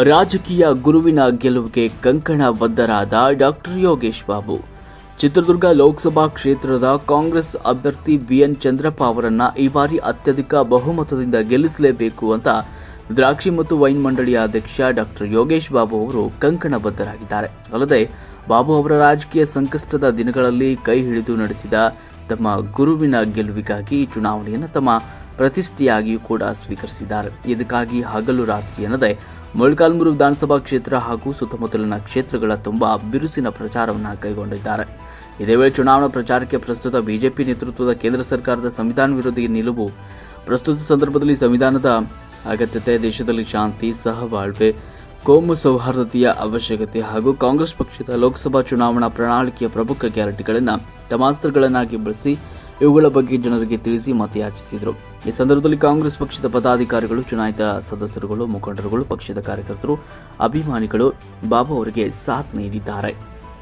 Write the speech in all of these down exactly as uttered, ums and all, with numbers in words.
ರಾಜಕೀಯ ಗುರುವಿನ ಗೆಲುವಿಗೆ ಕಂಕಣ ಬದ್ಧರಾದ ಡಾಕ್ಟರ್ ಯೋಗೇಶ್ ಬಾಬು. ಚಿತ್ರದುರ್ಗ ಲೋಕಸಭಾ ಕ್ಷೇತ್ರದ ಕಾಂಗ್ರೆಸ್ ಅಭ್ಯರ್ಥಿ ಬಿಎನ್ ಚಂದ್ರಪ್ಪ ಅವರನ್ನ ಈ ಬಾರಿ ಅತ್ಯಧಿಕ ಬಹುಮತದಿಂದ ಗೆಲ್ಲಿಸಲೇಬೇಕು ಅಂತ ದ್ರಾಕ್ಷಿ ಮತ್ತು ವೈನ್ ಮಂಡಳಿಯ ಅಧ್ಯಕ್ಷ ಡಾಕ್ಟರ್ ಯೋಗೇಶ್ ಬಾಬು ಅವರು ಕಂಕಣ ಬದ್ಧರಾಗಿದ್ದಾರೆ. ಅಲ್ಲದೆ ಬಾಬು ಅವರ ರಾಜಕೀಯ ಸಂಕಷ್ಟದ ದಿನಗಳಲ್ಲಿ ಕೈ ಹಿಡಿದು ನಡೆಸಿದ ತಮ್ಮ ಗುರುವಿನ ಗೆಲುವಿಗಾಗಿ ಈ ಚುನಾವಣೆಯನ್ನು ತಮ್ಮ ಪ್ರತಿಷ್ಠೆಯಾಗಿಯೂ ಕೂಡ ಸ್ವೀಕರಿಸಿದ್ದಾರೆ. ಇದಕ್ಕಾಗಿ ಹಗಲು ರಾತ್ರಿ ಎನ್ನದೆ ಮೊಳಕಾಲ್ಮೂರು ವಿಧಾನಸಭಾ ಕ್ಷೇತ್ರ ಹಾಗೂ ಸುತ್ತಮುತ್ತಲಿನ ಕ್ಷೇತ್ರಗಳ ತುಂಬಾ ಬಿರುಸಿನ ಪ್ರಚಾರವನ್ನು ಕೈಗೊಂಡಿದ್ದಾರೆ. ಇದೇ ವೇಳೆ ಚುನಾವಣಾ ಪ್ರಚಾರಕ್ಕೆ ಪ್ರಸ್ತುತ ಬಿಜೆಪಿ ನೇತೃತ್ವದ ಕೇಂದ್ರ ಸರ್ಕಾರದ ಸಂವಿಧಾನ ವಿರೋಧಿ ನಿಲುವು, ಪ್ರಸ್ತುತ ಸಂದರ್ಭದಲ್ಲಿ ಸಂವಿಧಾನದ ಅಗತ್ಯತೆ, ದೇಶದಲ್ಲಿ ಶಾಂತಿ, ಸಹಬಾಳ್ವೆ, ಕೋಮು ಸೌಹಾರ್ದತೆಯ ಅವಶ್ಯಕತೆ ಹಾಗೂ ಕಾಂಗ್ರೆಸ್ ಪಕ್ಷದ ಲೋಕಸಭಾ ಚುನಾವಣಾ ಪ್ರಣಾಳಿಕೆಯ ಪ್ರಮುಖ ಗ್ಯಾರಂಟಿಗಳನ್ನು ತಮಾಸ್ತ್ರಗಳನ್ನಾಗಿ ಬಳಸಿ ಇವುಗಳ ಬಗ್ಗೆ ಜನರಿಗೆ ತಿಳಿಸಿ ಮತಯಾಚಿಸಿದರು. ಈ ಸಂದರ್ಭದಲ್ಲಿ ಕಾಂಗ್ರೆಸ್ ಪಕ್ಷದ ಪದಾಧಿಕಾರಿಗಳು, ಚುನಾಯಿತ ಸದಸ್ಯರುಗಳು, ಮುಖಂಡರುಗಳು, ಪಕ್ಷದ ಕಾರ್ಯಕರ್ತರು, ಅಭಿಮಾನಿಗಳು ಬಾಬು ಅವರಿಗೆ ಸಾಥ್ ನೀಡಿದ್ದಾರೆ.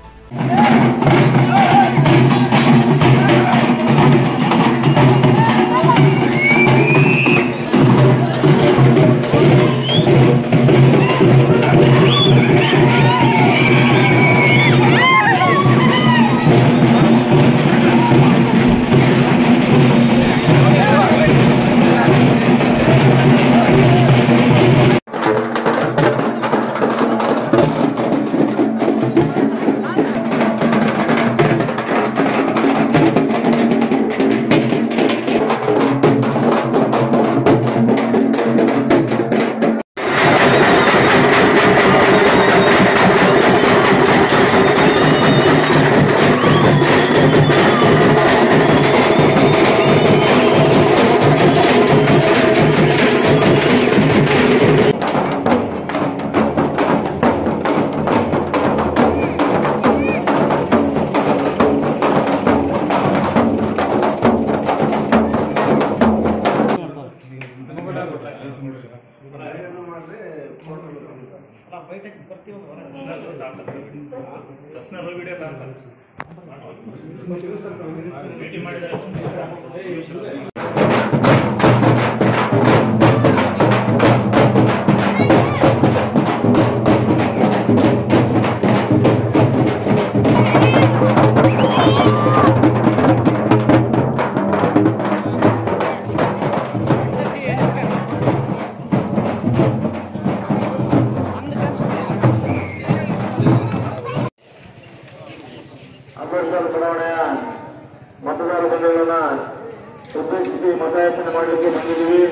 ಚುನಾವಣೆಯ ಮತದಾರ ಬಂಧುಗಳನ್ನ ಉದ್ದೇಶಿಸಿ ಮತಯಾಚನೆ ಮಾಡಲಿಕ್ಕೆ ಬಂದಿದ್ದೀವಿ.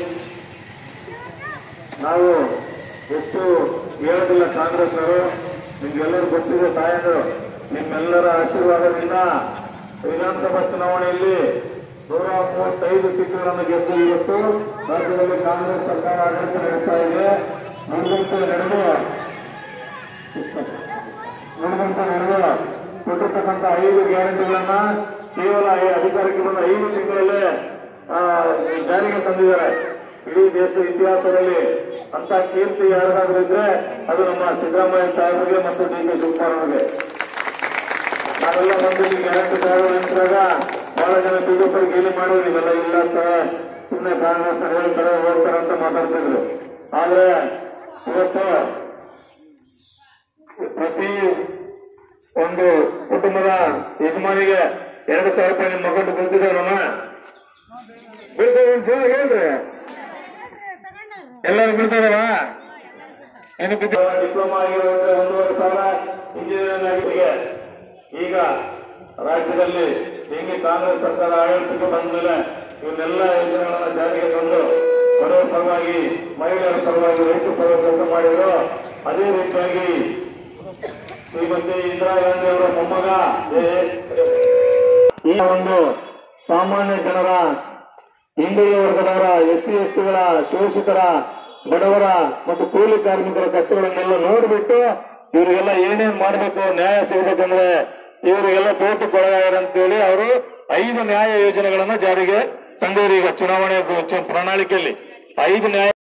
ನಾವು ಎಷ್ಟು ಹೇಳೋದಿಲ್ಲ, ಕಾಂಗ್ರೆಸ್ನವರು ನಿಮ್ಗೆಲ್ಲರೂ ಗೊತ್ತಿದೆ, ತಾಯಂದರು ನಿಮ್ಮೆಲ್ಲರ ಆಶೀರ್ವಾದದಿಂದ ವಿಧಾನಸಭಾ ಚುನಾವಣೆಯಲ್ಲಿ ನೂರ ಮೂವತ್ತೈದು ಸೀಟುಗಳನ್ನು ಗೆದ್ದು ಇವತ್ತು ರಾಜ್ಯದಲ್ಲಿ ಕಾಂಗ್ರೆಸ್ ಸರ್ಕಾರ ಆಡಳಿತ ನಡೆಸ್ತಾ ಇದೆ. ನುಡಿದಂತೆ ನಡೆದು ನುಡಿದಂತೆ ನಡೆದು ಕೊಟ್ಟಿರ್ತಕ್ಕಂಥ ಐದು ಗ್ಯಾರಂಟಿಗಳನ್ನ ಕೇವಲ ಅಧಿಕಾರಕ್ಕೆ ಬಂದ ಐದು ತಿಂಗಳಲ್ಲೇ ಜಾರಿಗೆ ತಂದಿದ್ದಾರೆ. ಇಡೀ ದೇಶದ ಇತಿಹಾಸದಲ್ಲಿ ಅಂತ ಕೀರ್ತಿ ಯಾರಾದ್ರೂ ಇದ್ರೆ ಅದು ನಮ್ಮ ಸಿದ್ದರಾಮಯ್ಯ ಸಾಹೇಬರಿಗೆ ಮತ್ತು ಡಿ ಕೆ ಶಿವಕುಮಾರ್ ಅವರಿಗೆ. ನಾವೆಲ್ಲ ಬಂದು ಈ ಗ್ಯಾರಂಟಿ ಕಾರ್ಡ್ ನಿಂತಾಗ ಬಹಳ ಜನ ಬಿಜೆಪಿ ಗೇಲಿ ಮಾಡೋದು, ಇವೆಲ್ಲ ಇಲ್ಲ ಅಂತಾರೆ, ಸುಮ್ಮನೆ ಕಾಂಗ್ರೆಸ್ ಹೇಳ್ತಾರೆ ಹೋಗ್ತಾರೆ ಅಂತ ಮಾತಾಡ್ತಿದ್ರು. ಆದ್ರೆ ಇವತ್ತು ಪ್ರತಿ ಒಂದು ಕುಟುಂಬದ ಯಜಮಾನಿಗೆ ಎರಡು ಸಾವಿರ ರೂಪಾಯಿ ನಿಮ್ಮ ಮಗಂಡು ಬೀಳ್ತಿದ್ದೇವೆ. ನಮ್ಮ ಬೀಳ್ತೇವೆ ಹೇಳ್ರಿ, ಎಲ್ಲರೂ ಬೀಳ್ತಾರವ. ಡಿಪ್ಲೊಮಾ ಆಗಿರೋದ್ರೆ ಒಂದೂವರೆ ಸಾವಿರ, ಇಂಜಿನಿಯರಿಂಗ್ ಆಗಿದೆ. ಈಗ ರಾಜ್ಯದಲ್ಲಿ ಹೆಂಗೆ ಕಾಂಗ್ರೆಸ್ ಸರ್ಕಾರ ಆಡಳಿತಕ್ಕೆ ಬಂದ ಮೇಲೆ ಇವನ್ನೆಲ್ಲ ಯೋಜನೆಗಳನ್ನ ಜಾರಿಗೆ ತಂದು ಬಡವರ ಪರವಾಗಿ, ಮಹಿಳೆಯರ ಪರವಾಗಿ, ರೈತರ ಪರವಾಗಿ ಕೆಲಸ ಮಾಡಿದ್ರು. ಅದೇ ರೀತಿಯಾಗಿ ಶ್ರೀಮತಿ ಇಂದಿರಾ ಗಾಂಧಿ ಅವರ ಮೊಮ್ಮಗ ಈ ಒಂದು ಸಾಮಾನ್ಯ ಜನರ, ಹಿಂದುಳಿದ ವರ್ಗದವರ, ಎಸ್ ಸಿ ಎಸ್ ಟಿಗಳ, ಶೋಷಿತರ, ಬಡವರ ಮತ್ತು ಕೂಲಿ ಕಾರ್ಮಿಕರ ಕಷ್ಟಗಳನ್ನೆಲ್ಲ ನೋಡ್ಬಿಟ್ಟು ಇವರಿಗೆಲ್ಲ ಏನೇನ್ ಮಾಡಬೇಕು, ನ್ಯಾಯ ಸಿಗಬೇಕಂದ್ರೆ ಇವರಿಗೆಲ್ಲ ತೋಟಕ್ಕೊಳಗಾಗ್ಯಾರ ಅಂತೇಳಿ ಅವರು ಐದು ನ್ಯಾಯ ಯೋಜನೆಗಳನ್ನ ಜಾರಿಗೆ ತಂದವರು. ಈಗ ಚುನಾವಣೆ ಪ್ರಣಾಳಿಕೆಯಲ್ಲಿ ಐದು ನ್ಯಾಯ